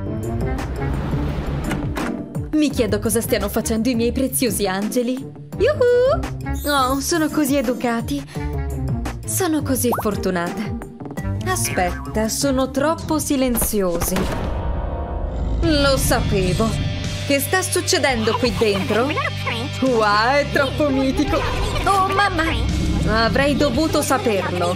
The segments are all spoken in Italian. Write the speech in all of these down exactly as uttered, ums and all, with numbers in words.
Mi chiedo cosa stiano facendo i miei preziosi angeli. Yuhu! Oh, sono così educati. Sono così fortunata. Aspetta, sono troppo silenziosi. Lo sapevo. Che sta succedendo qui dentro? Wow, è troppo mitico. Oh, mamma! Avrei dovuto saperlo.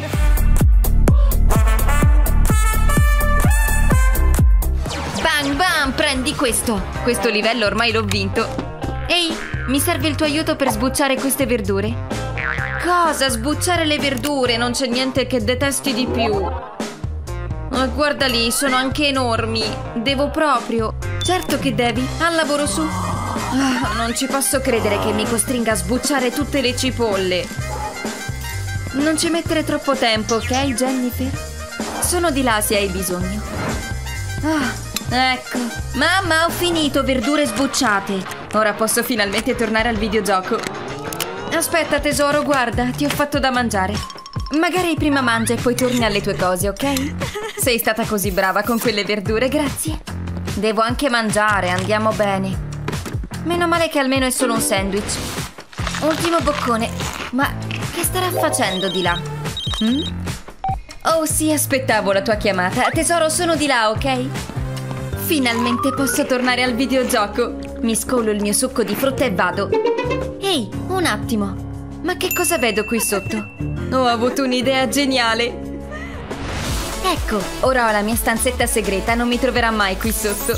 Bang bang, prendi questo. Questo livello ormai l'ho vinto. Ehi, mi serve il tuo aiuto per sbucciare queste verdure. Cosa? Sbucciare le verdure? Non c'è niente che detesti di più. Oh, guarda lì, sono anche enormi. Devo proprio... Certo che devi. Al lavoro su. Oh, non ci posso credere che mi costringa a sbucciare tutte le cipolle. Non ci mettere troppo tempo, ok, Jennifer? Sono di là se hai bisogno. Ah, ecco. Mamma, ho finito verdure sbucciate. Ora posso finalmente tornare al videogioco. Aspetta, tesoro, guarda, ti ho fatto da mangiare. Magari prima mangia e poi torni alle tue cose, ok? Sei stata così brava con quelle verdure, grazie. Devo anche mangiare, andiamo bene. Meno male che almeno è solo un sandwich. Ultimo boccone. Ma che starà facendo di là? Mm? Oh sì, aspettavo la tua chiamata. Tesoro, sono di là, ok? Finalmente posso tornare al videogioco. Mi scolo il mio succo di frutta e vado. Ehi, un attimo. Ma che cosa vedo qui sotto? Ho avuto un'idea geniale. Ecco, ora ho la mia stanzetta segreta. Non mi troverà mai qui sotto.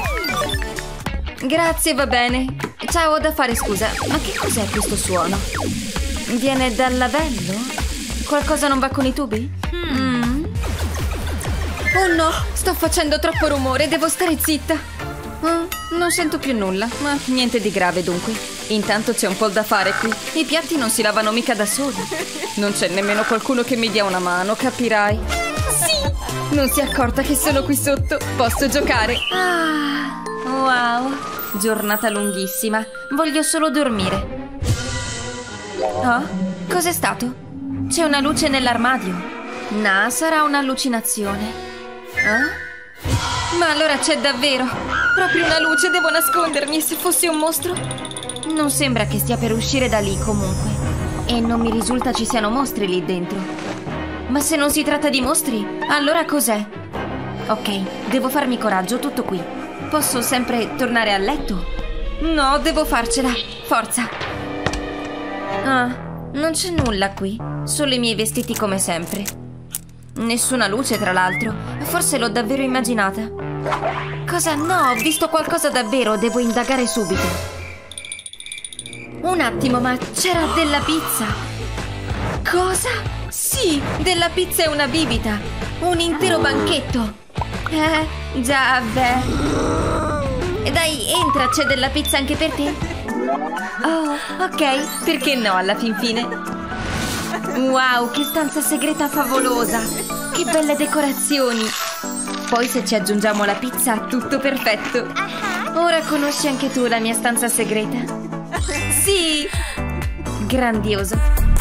Grazie, va bene. Ciao, ho da fare, scusa. Ma che cos'è questo suono? Viene dal lavello? Qualcosa non va con i tubi? Mm. Oh no, sto facendo troppo rumore. Devo stare zitta. Oh, non sento più nulla. Ma niente di grave dunque. Intanto c'è un po' da fare qui. I piatti non si lavano mica da soli. Non c'è nemmeno qualcuno che mi dia una mano, capirai. Sì! Non si è accorta che sono qui sotto. Posso giocare. Ah, wow. Giornata lunghissima. Voglio solo dormire. Oh? Cos'è stato? C'è una luce nell'armadio. No, sarà un'allucinazione. Oh? Ma allora c'è davvero. Proprio una luce, devo nascondermi. E se fossi un mostro? Non sembra che stia per uscire da lì comunque. E non mi risulta ci siano mostri lì dentro. Ma se non si tratta di mostri, allora cos'è? Ok, devo farmi coraggio, tutto qui. Posso sempre tornare a letto? No, devo farcela. Forza. Ah, non c'è nulla qui. Solo i miei vestiti come sempre. Nessuna luce, tra l'altro. Forse l'ho davvero immaginata. Cosa? No, ho visto qualcosa davvero. Devo indagare subito. Un attimo, ma c'era della pizza. Cosa? Sì, della pizza e una bibita. Un intero banchetto. Eh, già, beh. Dai, entra, c'è della pizza anche per te? Oh, ok, perché no alla fin fine? Wow, che stanza segreta favolosa. Che belle decorazioni. Poi se ci aggiungiamo la pizza, tutto perfetto. Ora conosci anche tu la mia stanza segreta? Sì! Grandioso.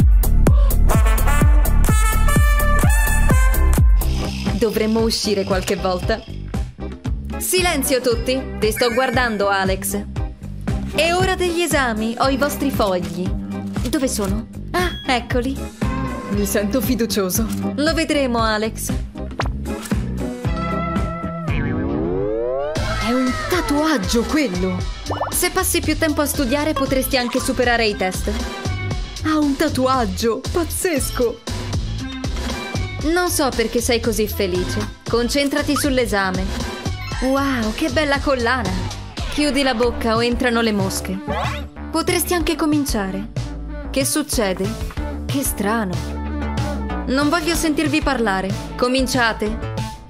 Dovremmo uscire qualche volta. Silenzio tutti! Ti sto guardando, Alex. È ora degli esami. Ho i vostri fogli. Dove sono? Ah, eccoli. Mi sento fiducioso. Lo vedremo, Alex. È un tatuaggio quello. Se passi più tempo a studiare potresti anche superare i test. Ha un tatuaggio. Pazzesco. Non so perché sei così felice. Concentrati sull'esame. Wow, che bella collana. Chiudi la bocca o entrano le mosche. Potresti anche cominciare. Che succede? Che strano. Non voglio sentirvi parlare. Cominciate.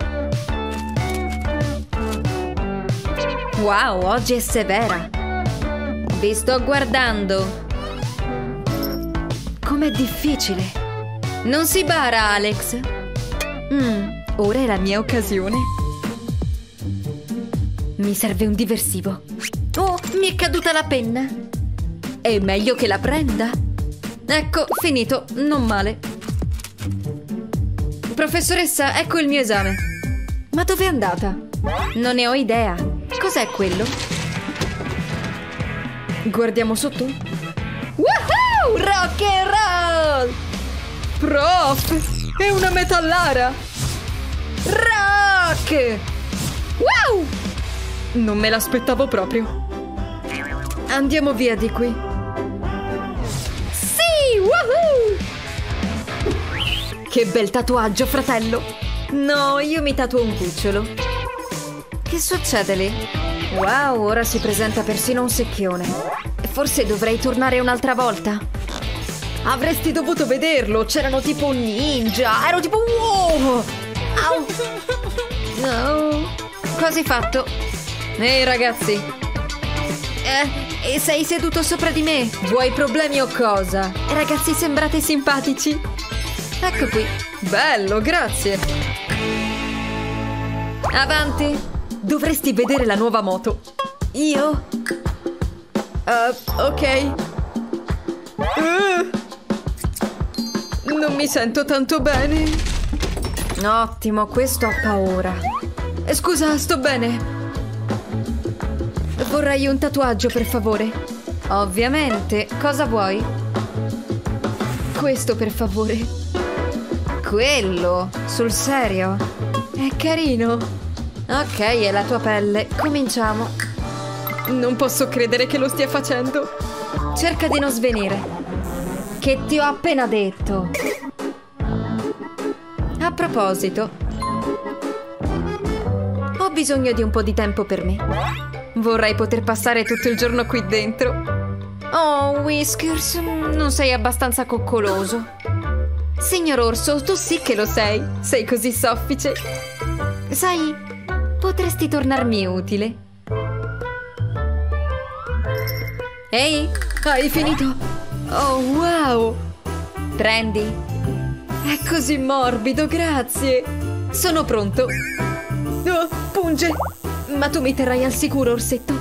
Wow, oggi è severa. Vi sto guardando. Com'è difficile. Non si bara, Alex. Mm, ora è la mia occasione. Mi serve un diversivo. Oh, mi è caduta la penna. È meglio che la prenda. Ecco, finito. Non male. Professoressa, ecco il mio esame. Ma dove è andata? Non ne ho idea. Cos'è quello? Guardiamo sotto. Woohoo! Rock and roll! Prof! È una metallara! Rock! Wow! Non me l'aspettavo proprio. Andiamo via di qui. Sì! Woohoo! Che bel tatuaggio, fratello! No, io mi tatuo un cucciolo. Che succede lì? Wow, ora si presenta persino un secchione. Forse dovrei tornare un'altra volta. Avresti dovuto vederlo, c'erano tipo un ninja. Ero tipo wow! Au! No! Quasi fatto. Ehi ragazzi. Eh, e sei seduto sopra di me? Vuoi problemi o cosa? Ragazzi, sembrate simpatici. Ecco qui. Bello, grazie. Avanti. Dovresti vedere la nuova moto. Io? Uh, ok. Uh, non mi sento tanto bene. Ottimo, questo ho paura. Eh, scusa, sto bene. Vorrei un tatuaggio, per favore. Ovviamente. Cosa vuoi? Questo, per favore. Quello? Sul serio? È carino. Ok, è la tua pelle. Cominciamo. Non posso credere che lo stia facendo. Cerca di non svenire. Che ti ho appena detto. A proposito, ho bisogno di un po' di tempo per me. Vorrei poter passare tutto il giorno qui dentro. Oh, Whiskers, non sei abbastanza coccoloso. Signor Orso, tu sì che lo sei. Sei così soffice. Sai, potresti tornarmi utile. Ehi, hai finito? Oh, wow! Prendi. È così morbido, grazie. Sono pronto. Oh, punge. Ma tu mi terrai al sicuro, orsetto.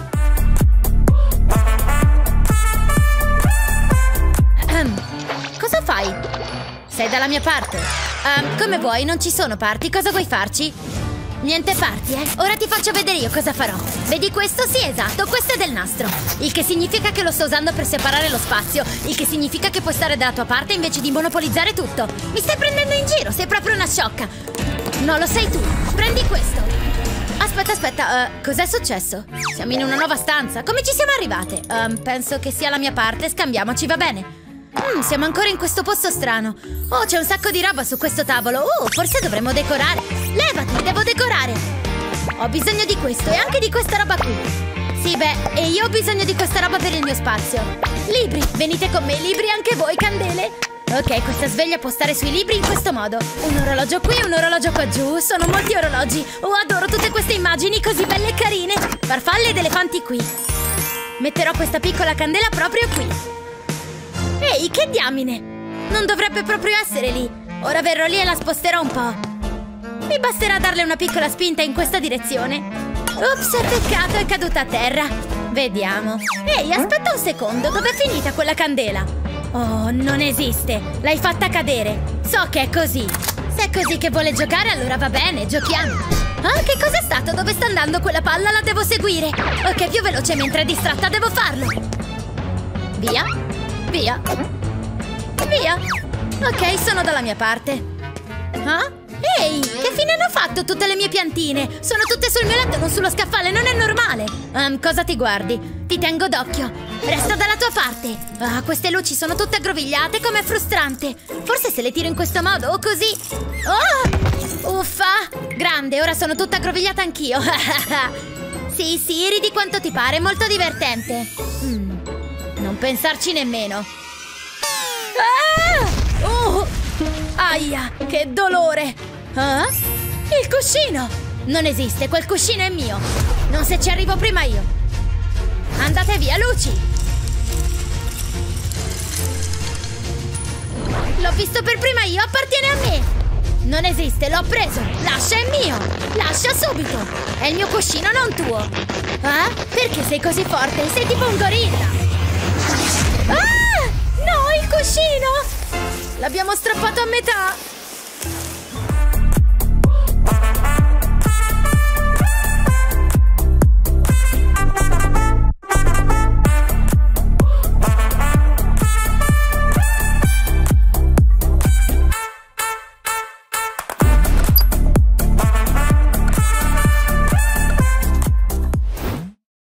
Um, cosa fai? Sei dalla mia parte. Um, come vuoi, non ci sono parti. Cosa vuoi farci? Niente parti, eh? Ora ti faccio vedere io cosa farò. Vedi questo? Sì, esatto, questo è del nastro. Il che significa che lo sto usando per separare lo spazio. Il che significa che puoi stare dalla tua parte invece di monopolizzare tutto. Mi stai prendendo in giro, sei proprio una sciocca. No, lo sei tu. Prendi questo. Aspetta, aspetta, uh, cos'è successo? Siamo in una nuova stanza. Come ci siamo arrivate? Um, penso che sia la mia parte, scambiamoci, va bene? Mm, siamo ancora in questo posto strano. Oh, c'è un sacco di roba su questo tavolo. Oh, forse dovremmo decorare. Levati, devo decorare. Ho bisogno di questo e anche di questa roba qui. Sì, beh, e io ho bisogno di questa roba per il mio spazio. Libri, venite con me, libri anche voi, candele. Ok, questa sveglia può stare sui libri in questo modo. Un orologio qui, un orologio qua giù. Sono molti orologi. Oh, adoro tutte queste immagini così belle e carine. Farfalle ed elefanti qui. Metterò questa piccola candela proprio qui. Ehi, che diamine! Non dovrebbe proprio essere lì. Ora verrò lì e la sposterò un po'. Mi basterà darle una piccola spinta in questa direzione. Ops, peccato, è caduta a terra. Vediamo. Ehi, aspetta un secondo, dov'è finita quella candela? Oh, non esiste. L'hai fatta cadere. So che è così. Se è così che vuole giocare, allora va bene, giochiamo. Ah, che cos'è stato? Dove sta andando quella palla? La devo seguire. Ok, più veloce mentre è distratta, devo farlo. Via. Via. Via. Ok, sono dalla mia parte. Ah? Ehi, che fine hanno fatto tutte le mie piantine? Sono tutte sul mio letto, non sullo scaffale, non è normale. um, Cosa ti guardi? Ti tengo d'occhio. Resta dalla tua parte. Ah, queste luci sono tutte aggrovigliate, com'è frustrante. Forse se le tiro in questo modo o così. Oh! Uffa! Grande, ora sono tutta aggrovigliata anch'io. Sì, sì, ridi quanto ti pare, molto divertente. mm. Non pensarci nemmeno. Ah! Oh! Aia, che dolore! Ah? Il cuscino! Non esiste, quel cuscino è mio. Non se ci arrivo prima io. Andate via, luci! L'ho visto per prima io, appartiene a me! Non esiste, l'ho preso! Lascia, è mio! Lascia subito! È il mio cuscino, non tuo! Ah? Perché sei così forte? Sei tipo un gorilla! Ah! No, il cuscino! L'abbiamo strappato a metà!